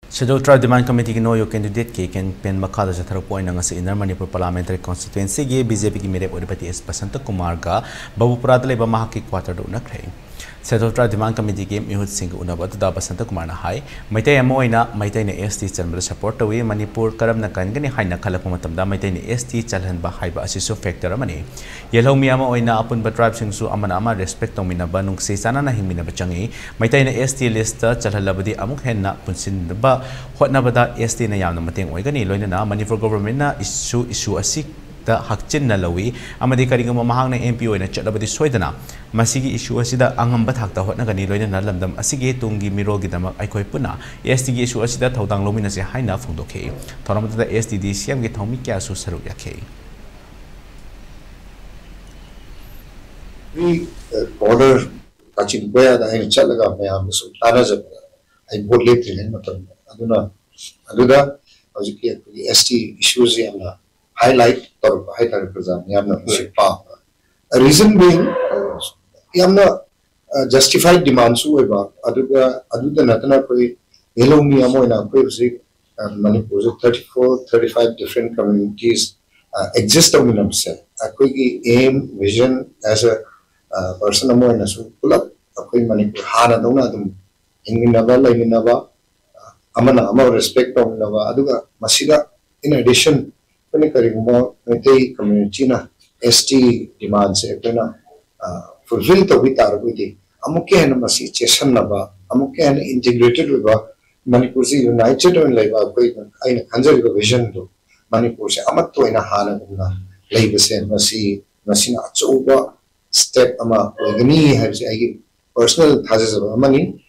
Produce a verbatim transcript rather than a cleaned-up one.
Scheduled Tribe Demand Committee ki noyo candidate ke campaign makada jathar point nga sa Inner Manipur Parliamentary Constituency ge B J P ki mere odipati S Bashantakumar ga Babupura dale ba mahaki quarter do na khrei. Scheduled Tribe Demand Committee ke mihut sing unaba da Bashantakumar na hai Meitei amoina Meitei ne S T chanbal support tawi Manipur karam na kan gani haina khalakpa matamda Meitei ne S T chalhan ba haiba asisu factor amani yelho mi ama oina apun ba tribe sing su amana ama respect tongmina ba nung se sana na himina ba changi Meitei ne S T list chalhalabadi amuk henna punsin ba hotnabada S T na yamna mateng oigani loina Manipur government na issue issue asik da hakchin na lawi amadi karinga mamahang na M P oina chatlabadi soidana masigi issue asida angamba thakta hotna gani loina na lamdam asigi tungi mirogi dama aikoi puna S T gi issue asida thodang lomina se haina phungdokhe thoramada S T D C M gi thomi kya su saru yakhe we border kachin boya da hin chalaga me am so tana jab ai board le tin matam aduna aduda ajiki S T issues yamna highlight or highlight present yamna pa a reason being yamna justified demands hoiba aduga aduda natana koi elomi amoina koi si Manipur thirty-four thirty-five different communities uh, exist on se akoi ki aim vision as a Uh, person amo na so pula akoi Manipur hana dona dum hinginaba laiminaba amana ama respect omnaba aduga masida in addition kani karimo Meitei community na S T demands e pena fulfill to bitar buti amuke na masi cheshan naba amuke na integrated ba Manipur si united on laiba koi aina kanjal go vision do Manipur se amat to ina hana dum laiba se masi masina achuba step ama organi has a personal hazes of money